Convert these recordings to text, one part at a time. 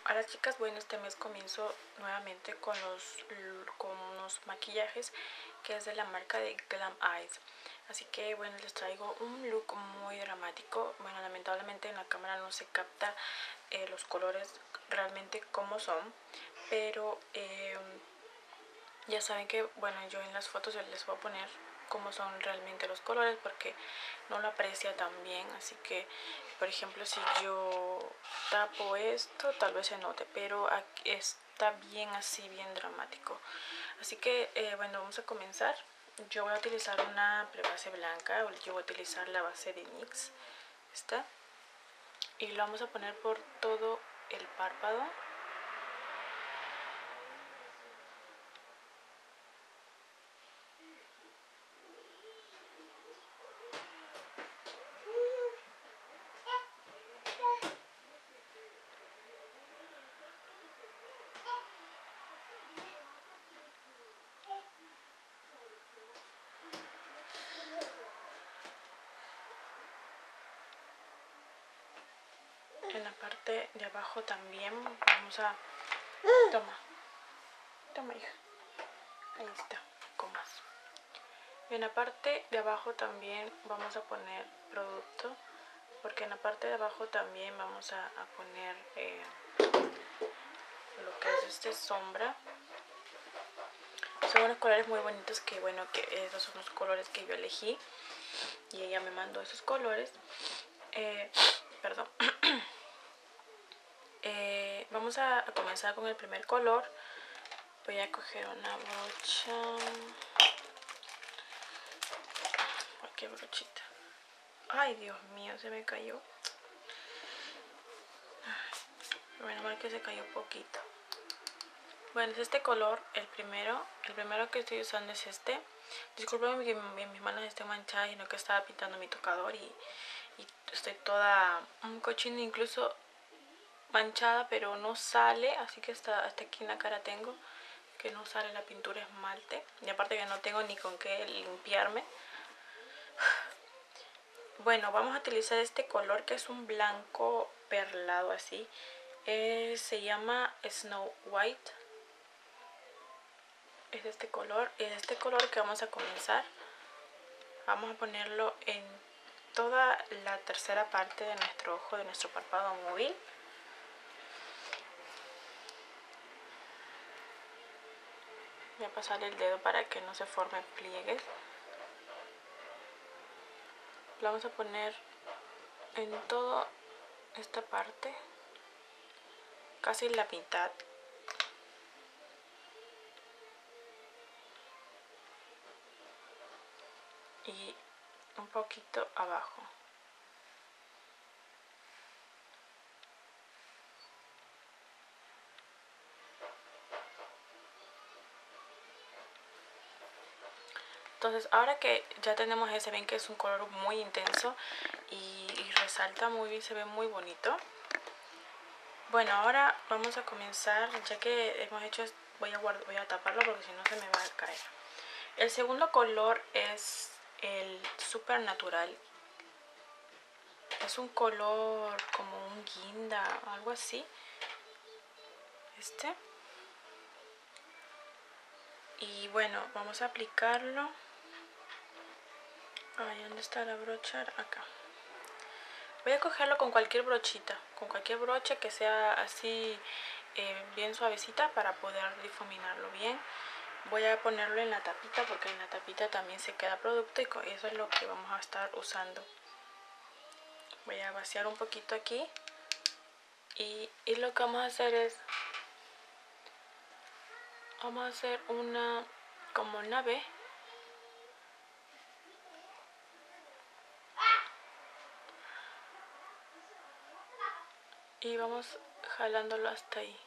Hola chicas, bueno, este mes comienzo nuevamente con unos maquillajes que es de la marca de Glam Eyes. Así que bueno, les traigo un look muy dramático. Bueno, lamentablemente en la cámara no se capta los colores realmente como son, pero ya saben que bueno, yo en las fotos les voy a poner cómo son realmente los colores porque no lo aprecia tan bien. Así que por ejemplo, si yo tapo esto tal vez se note, pero aquí está bien así, bien dramático. Así que bueno, vamos a comenzar. Yo voy a utilizar una prebase blanca, yo voy a utilizar la base de NYX esta, y lo vamos a poner por todo el párpado. En la parte de abajo también vamos a... Toma hija, ahí está, con más. En la parte de abajo también vamos a poner producto, porque en la parte de abajo también vamos a poner lo que es sombra. Son unos colores muy bonitos que bueno, que esos son los colores que yo elegí y ella me mandó esos colores. Perdón. Vamos a comenzar con el primer color. Voy a coger una brocha, cualquier brochita. Ay, Dios mío, se me cayó. Bueno, mal que se cayó poquito. Bueno, es este color, el primero que estoy usando es este. Disculpen que mis manos estén manchadas y no que estaba pintando mi tocador y estoy toda un cochino, incluso manchada, pero no sale, así que hasta aquí en la cara tengo que no sale la pintura esmalte, y aparte que no tengo ni con qué limpiarme. Bueno, vamos a utilizar este color que es un blanco perlado así, se llama Snow White. Es de este color, y es de este color que vamos a comenzar. Vamos a ponerlo en toda la tercera parte de nuestro ojo, de nuestro párpado móvil. Voy a pasar el dedo para que no se formen pliegues. Lo vamos a poner en toda esta parte, casi la mitad. Y un poquito abajo. Entonces ahora que ya tenemos ese, ven que es un color muy intenso y resalta muy bien, se ve muy bonito. Bueno, ahora vamos a comenzar, ya que hemos hecho, voy a taparlo porque si no se me va a caer. El segundo color es el Super Natural. Es un color como un guinda, algo así. Y bueno, vamos a aplicarlo. Ay, ¿dónde está la brocha? Acá. Voy a cogerlo con cualquier brochita, con cualquier brocha que sea así bien suavecita para poder difuminarlo bien. Voy a ponerlo en la tapita porque en la tapita también se queda producto y eso es lo que vamos a estar usando. Voy a vaciar un poquito aquí y lo que vamos a hacer es, vamos a hacer como una V. Y vamos jalándolo hasta ahí.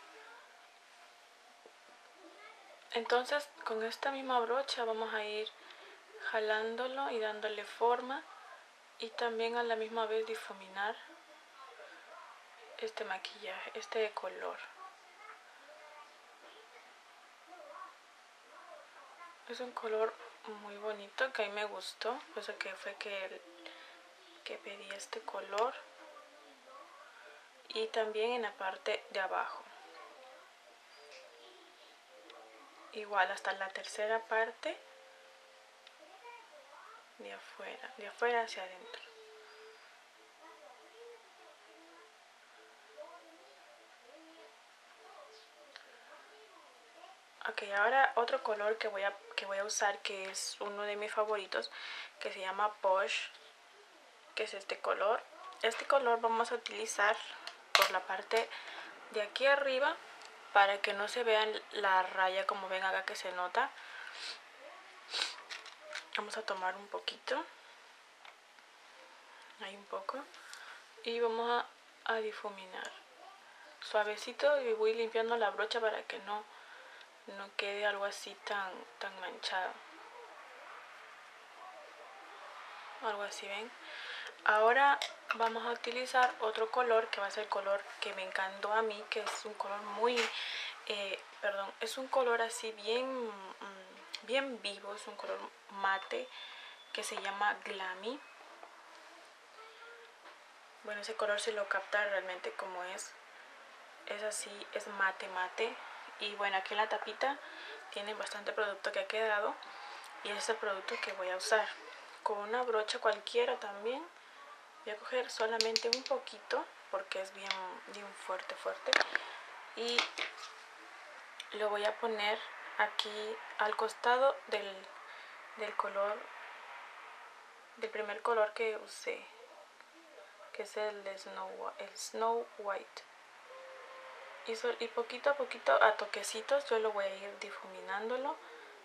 Entonces con esta misma brocha vamos a ir jalándolo y dándole forma, y también a la misma vez difuminar este maquillaje, este color. Es un color muy bonito que a mí me gustó, por eso que fue que pedí este color. y también en la parte de abajo. Igual hasta la tercera parte de afuera hacia adentro. Ok, ahora otro color que voy a usar, que es uno de mis favoritos, que se llama Posh, que es este color. Este color vamos a utilizar por la parte de aquí arriba para que no se vean la raya, como ven acá que se nota. Vamos a tomar un poquito, ahí un poco, y vamos a difuminar suavecito, y voy limpiando la brocha para que no quede algo así tan manchado. Algo así, ven. Ahora vamos a utilizar otro color que va a ser el color que me encantó a mí, que es un color muy es un color así bien vivo, es un color mate que se llama Glammy. Bueno, ese color se lo capta realmente como es así, es mate. Y bueno, aquí en la tapita tiene bastante producto que ha quedado, y es el producto que voy a usar. Con una brocha cualquiera también voy a coger solamente un poquito, porque es bien fuerte, y lo voy a poner aquí al costado del color, del primer color que usé, que es el Snow White. Y poquito a poquito, a toquecitos, yo lo voy a ir difuminándolo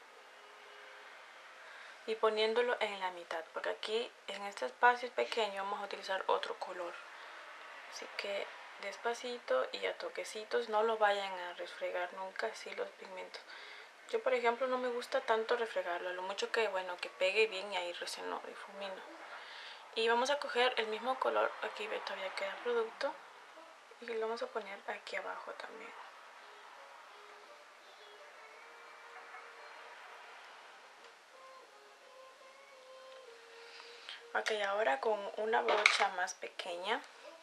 y poniéndolo en la mitad, porque aquí en este espacio pequeño vamos a utilizar otro color. Así que despacito y a toquecitos, no lo vayan a refregar nunca así los pigmentos. Yo, por ejemplo, no me gusta tanto refregarlo, lo mucho que, bueno, que pegue bien, y ahí recién lo difumino. Y vamos a coger el mismo color, aquí todavía queda producto, y lo vamos a poner aquí abajo también. Ok, ahora con una brocha más pequeña,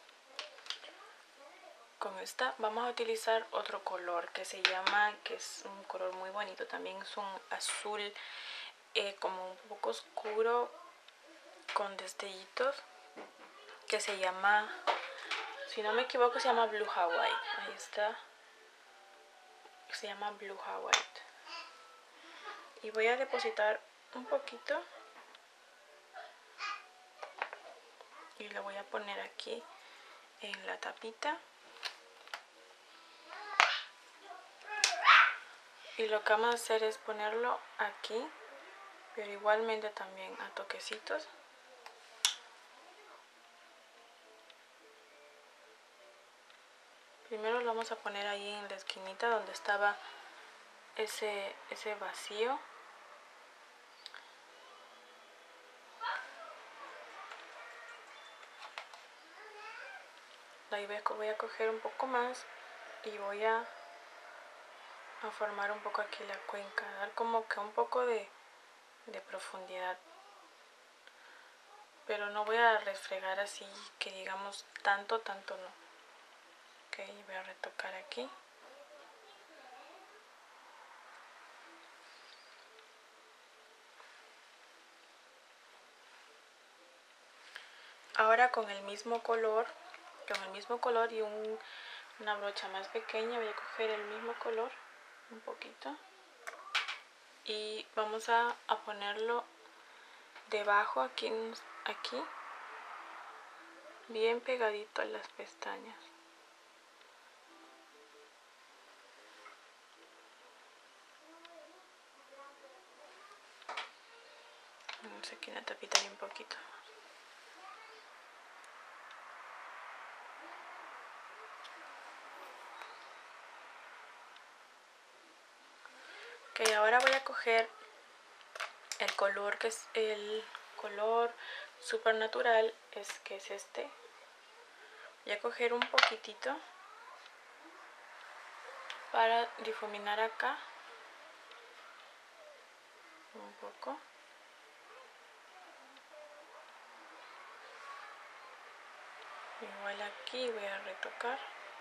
con esta vamos a utilizar otro color que se llama, que es un color muy bonito también, es un azul como un poco oscuro con destellitos, que se llama, si no me equivoco, se llama Blue Hawaii. Ahí está, se llama Blue Hawaii. Y voy a depositar un poquito y lo voy a poner aquí en la tapita. Y lo que vamos a hacer es ponerlo aquí, pero igualmente también a toquecitos. Primero lo vamos a poner ahí en la esquinita donde estaba ese vacío. Ahí voy a coger un poco más y voy a formar un poco aquí la cuenca, dar como que un poco de profundidad, pero no voy a refregar así que digamos tanto no. Ok, voy a retocar aquí. Ahora con el mismo color y una brocha más pequeña, voy a coger el mismo color un poquito y vamos a ponerlo debajo, aquí bien pegadito a las pestañas. Vamos aquí en la tapita y un poquito. Ok, ahora voy a coger el color que es el color Supernatural, que es este. Voy a coger un poquitito para difuminar acá un poco. Igual aquí voy a retocar.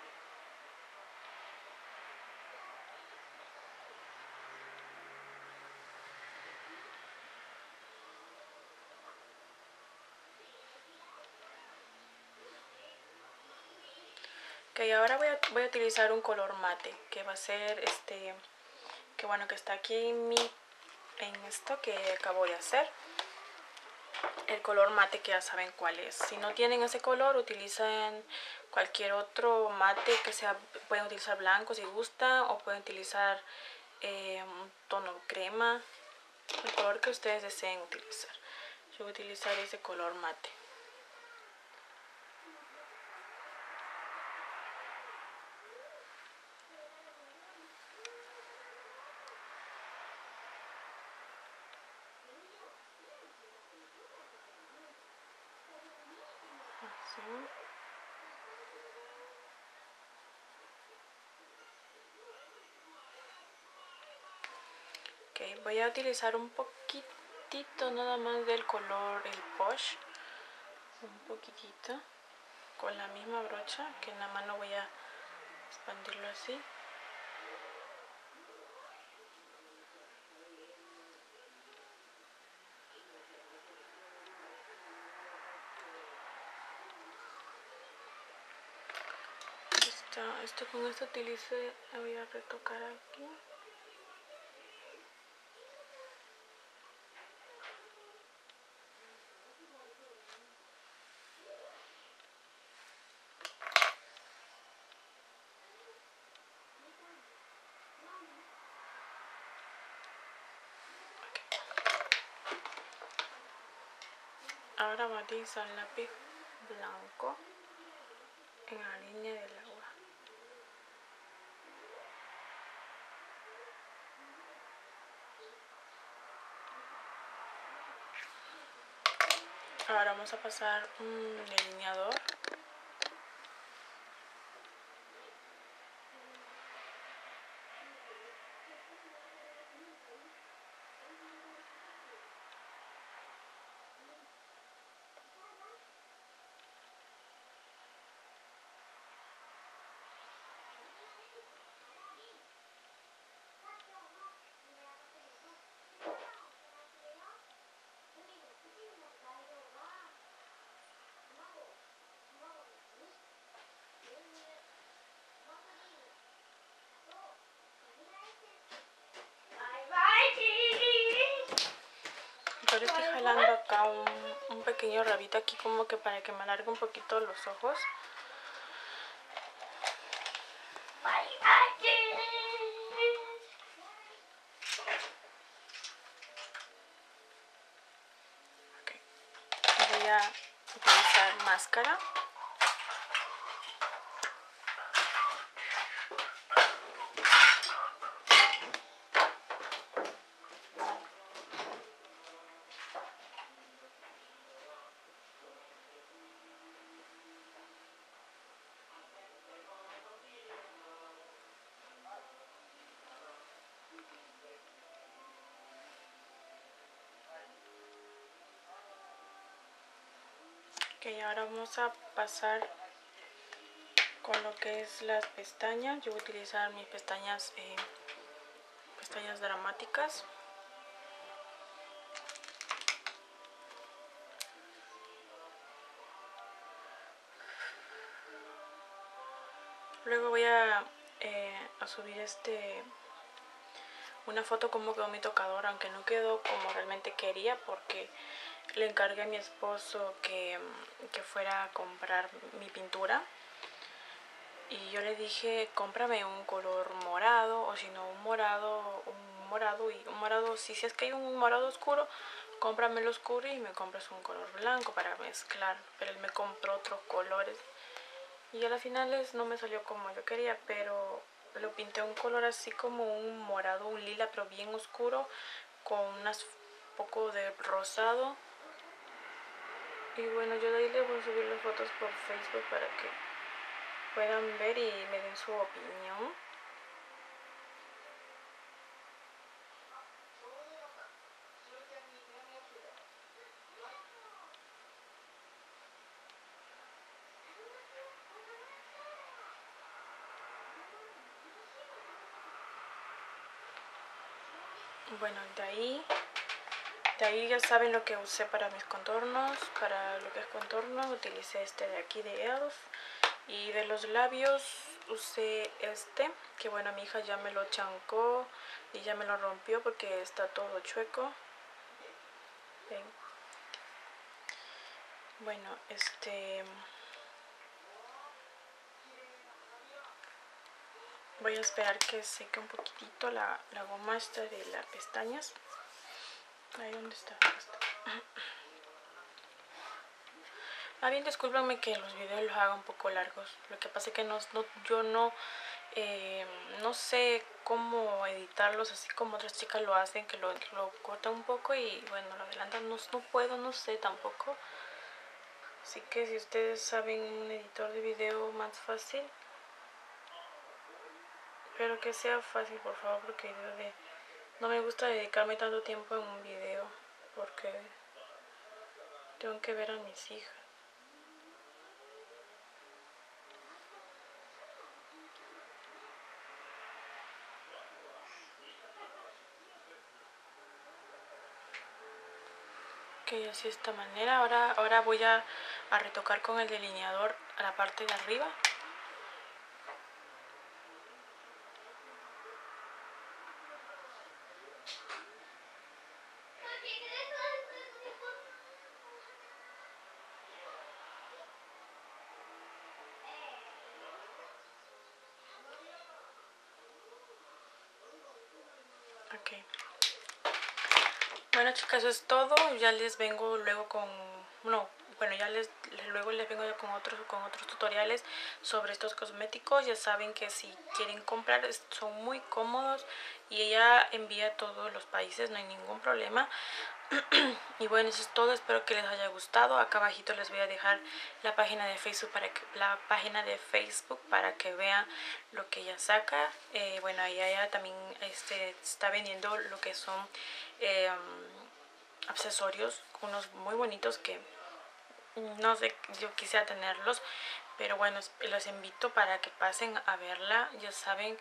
Ok, ahora voy a utilizar un color mate, que va a ser que bueno, que está aquí en esto que acabo de hacer. El color mate, que ya saben cuál es. Si no tienen ese color, utilicen cualquier otro mate que sea. Pueden utilizar blanco si gustan, o pueden utilizar un tono crema, el color que ustedes deseen utilizar. Yo voy a utilizar ese color mate. Así. Ok, voy a utilizar un poquitito nada más del color, el Posh. Un poquitito. Con la misma brocha, que en la mano voy a expandirlo así. Con esto utilicé, voy a retocar aquí. Ahora voy a utilizar el lápiz blanco en la línea del agua. Ahora vamos a pasar un delineador. Ahora estoy jalando acá un pequeño rabito aquí, como que para que me alargue un poquito los ojos. Okay. Voy a utilizar máscara. Ok, ahora vamos a pasar con lo que es las pestañas. Yo voy a utilizar mis pestañas dramáticas. Luego voy a subir una foto como quedó mi tocador, aunque no quedó como realmente quería, porque le encargué a mi esposo que fuera a comprar mi pintura. Y yo le dije, cómprame un color morado, o si no un morado, si es que hay un morado oscuro, cómprame el oscuro y me compras un color blanco para mezclar. Pero él me compró otros colores y a las finales no me salió como yo quería, pero lo pinté un color así como un morado, un lila, pero bien oscuro, con unas poco de rosado. Y bueno, yo de ahí les voy a subir las fotos por Facebook para que puedan ver y me den su opinión. Bueno, de ahí ya saben lo que usé para mis contornos. Para lo que es contorno utilicé este de aquí de ELF. Y de los labios usé este, que bueno, mi hija ya me lo chancó y ya me lo rompió porque está todo chueco. ¿Ven? Bueno, voy a esperar que seque un poquitito la goma esta de las pestañas. Ahí donde está. Bien, discúlpenme que los videos los haga un poco largos. Lo que pasa es que yo no sé cómo editarlos así como otras chicas lo hacen, que lo cortan un poco y bueno, lo adelantan. No puedo, no sé tampoco. Así que si ustedes saben un editor de video más fácil, pero que sea fácil, por favor, porque no me gusta dedicarme tanto tiempo en un video porque tengo que ver a mis hijas. Ok, así de esta manera. Ahora voy a retocar con el delineador a la parte de arriba. Ok. Bueno, chicas, eso es todo. Ya les vengo luego con... No, bueno, luego les vengo con otros tutoriales sobre estos cosméticos. Ya saben que si quieren comprar son muy cómodos y ella envía a todos los países, no hay ningún problema. Y bueno, eso es todo. Espero que les haya gustado. Acá abajito les voy a dejar la página de Facebook para que vean lo que ella saca. Bueno, ella también está vendiendo lo que son accesorios, unos muy bonitos que no sé, yo quisiera tenerlos, pero bueno, los invito para que pasen a verla. Ya saben,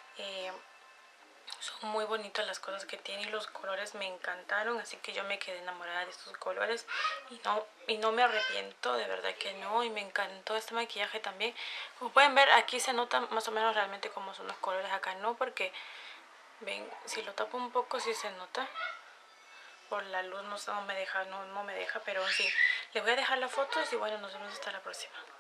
son muy bonitas las cosas que tiene y los colores me encantaron, así que yo me quedé enamorada de estos colores y no me arrepiento, de verdad que no. Y me encantó este maquillaje también. Como pueden ver, aquí se nota más o menos realmente cómo son los colores, acá no, porque ven, si lo tapo un poco sí se nota. Por la luz no me deja, pero sí, les voy a dejar las fotos y bueno, nos vemos hasta la próxima.